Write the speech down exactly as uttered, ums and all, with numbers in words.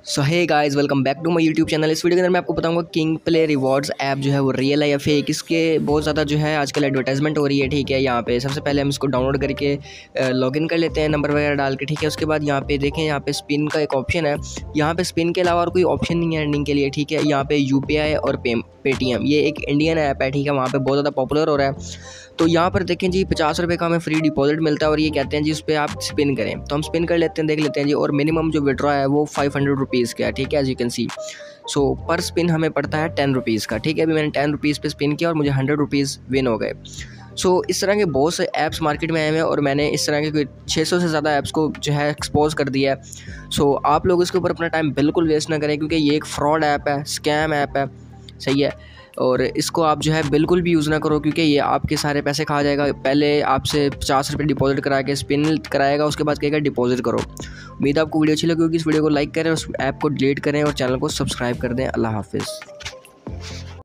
So hey guys, welcome back to my YouTube channel. इस video के अंदर मैं आपको बताऊंगा किंग प्ले रिवॉर्ड्स ऐप जो है वो रियल है या फेक। इसके बहुत ज़्यादा जो है आजकल एडवर्टाइजमेंट हो रही है। ठीक है, यहाँ पे सबसे पहले हम इसको डाउनलोड करके लॉगिन कर लेते हैं नंबर वगैरह डाल के। ठीक है, उसके बाद यहाँ पे देखें, यहाँ पे स्पिन का एक ऑप्शन है। यहाँ पे स्पिन के अलावा और कोई ऑप्शन नहीं है अर्निंग के लिए। ठीक है, यहाँ पे यू पी आई और पे पेटीएम, ये एक इंडियन ऐप है। ठीक है, वहाँ पे बहुत ज़्यादा पॉपुलर हो रहा है। तो यहाँ पर देखें जी, पचास रुपये का हमें फ्री डिपॉजिट मिलता है और ये कहते हैं जी उस पर आप स्पिन करें। तो हम स्पिन कर लेते हैं, देख लेते हैं जी। और मिनिमम जो विड्रॉ है वो फाइव हंड्रेड रुपीज़ का है। ठीक है, as you can see. So पर स्पिन हमें पड़ता है टेन रुपीज़ का। ठीक है, अभी मैंने टेन रुपीज़ पे स्पिन किया और मुझे हंड्रेड रुपीज़ विन हो गए। सो so, इस तरह के बहुत से ऐप्स मार्केट में आए हैं और मैंने इस तरह के कोई छः सौ से ज़्यादा ऐप्स को जो है एक्सपोज कर दिया है। सो so, आप लोग इसके ऊपर अपना टाइम बिल्कुल वेस्ट ना करें, क्योंकि ये एक फ्रॉड ऐप है, स्कैम ऐप है। सही है, और इसको आप जो है बिल्कुल भी यूज़ ना करो, क्योंकि ये आपके सारे पैसे खा जाएगा। पहले आपसे पचास रुपये डिपॉजिट करा के स्पिन कराएगा, उसके बाद कहेगा डिपॉजिट करो। उम्मीद है आपको वीडियो अच्छी लगी होगी। इस वीडियो को लाइक करें, उस ऐप को डिलीट करें और चैनल को सब्सक्राइब कर दें। अल्लाह हाफिज़।